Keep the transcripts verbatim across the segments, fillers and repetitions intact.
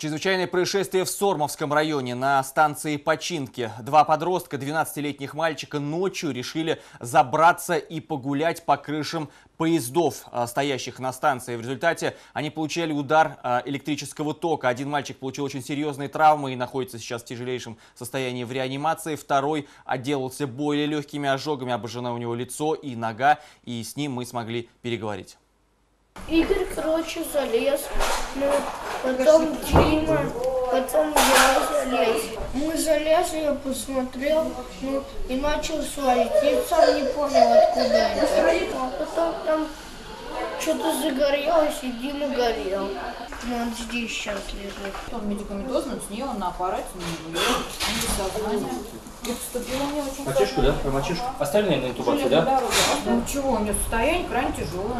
Чрезвычайное происшествие в Сормовском районе на станции починки. Два подростка, двенадцатилетних мальчика, ночью решили забраться и погулять по крышам поездов, стоящих на станции. В результате они получили удар электрического тока. Один мальчик получил очень серьезные травмы и находится сейчас в тяжелейшем состоянии в реанимации. Второй отделался более легкими ожогами, обожжено у него лицо и нога. И с ним мы смогли переговорить. Игорь, короче, залез, ну, потом Дима, потом я залез. Мы залезли, я посмотрел, ну, и начал свалить. Я сам не понял, откуда это. А потом там что-то загорелось, и Дима горел. Ну, он здесь сейчас лежит. Он медикаментозный, с нее на аппарате, не было, не без сознания. Я поступила мне очень Мальчишку, да? Про мальчишку? Остальные на интубацию, да? Ну чего, у него состояние крайне тяжелое.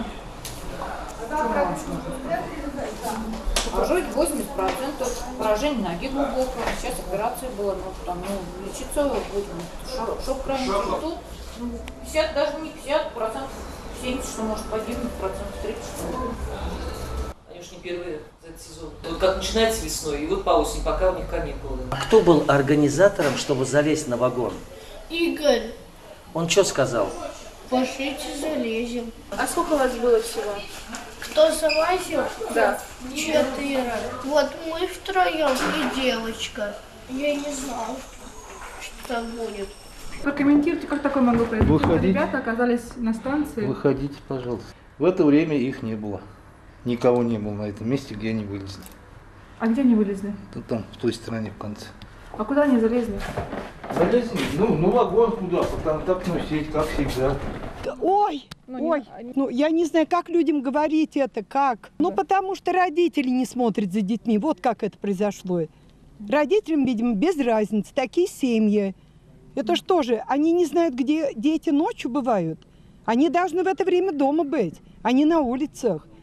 Ожоги восемьдесят процентов, поражение ноги глубокое. Сейчас операция была, но там, ну, лечиться будем. Шок крайне тяжелый. Ну, пятьдесят, даже не пятьдесят процентов, семьдесят, что может погибнуть, процентов тридцать. Они уж не первые за этот сезон. Вот как начинается весной, и вот по осени, пока у них каникулы. Кто был организатором, чтобы залезть на вагон? Игорь. Он что сказал? Пошлите залезем. А сколько у вас было всего? Кто залазил? Да. Четыре. Вот мы втроем и девочка. Я не знал, что так будет. Прокомментируйте, как такое могло произойти? Выходите. Ребята оказались на станции. Выходите, пожалуйста. В это время их не было. Никого не было на этом месте, где они вылезли. А где они вылезли? Вот там, в той стороне, в конце. А куда они залезли? Залезли? Ну, ну вагон куда? Потом так, ну, сеть, как всегда. Ой, Ну, ой, не- ну я не знаю, как людям говорить это, как. Ну, потому что родители не смотрят за детьми, вот как это произошло. Родителям, видимо, без разницы, такие семьи. Это что же, они не знают, где дети ночью бывают? Они должны в это время дома быть, а не на улицах.